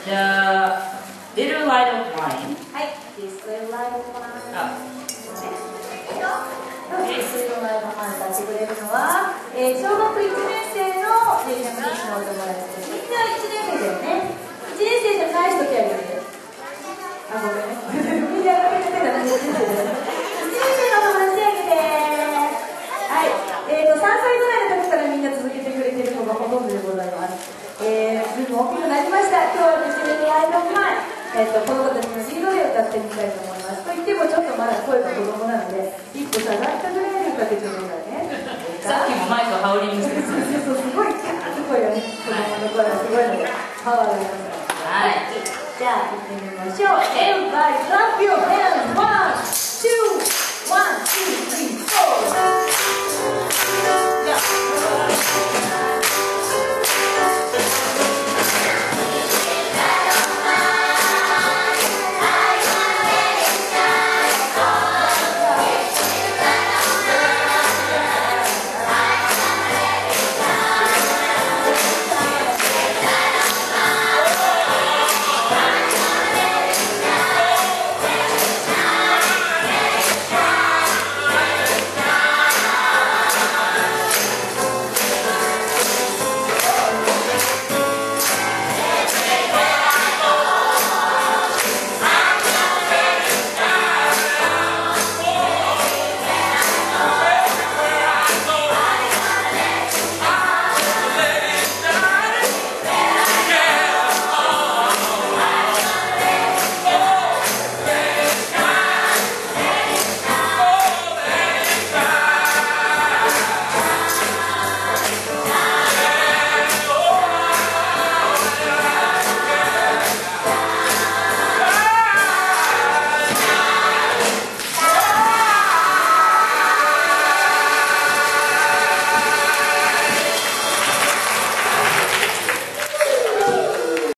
じゃあ、Little Light of Mine。 はい、This Little Light of Mine。This Little Light of Mine歌ってくれるのは、小学1年生のジェリージャムのお友達です。みんな1年生だよね。1年生じゃない人手挙げて。あ、ごめんね。みんな挙げてたら1年生のお友達手挙げて。はい、3歳ぐらいの時からみんな続けてくれてるのがほとんどでございます。ずいぶん大きくなりました。今日はですね、アイドル前、この子たちのリードで歌ってみたいと思います。と言ってもちょっとまだ声が子供なので、一歩下がったぐらいで歌ってちょうだいね。 さっきもマイクハウリングしてる。 そう、すごいキャーッと声がね、子供の声がすごいので、パワーがありますから。はい。じゃあ、行ってみましょう。Everybody clap your hands. 1, 2, 1, 2, 3, 4.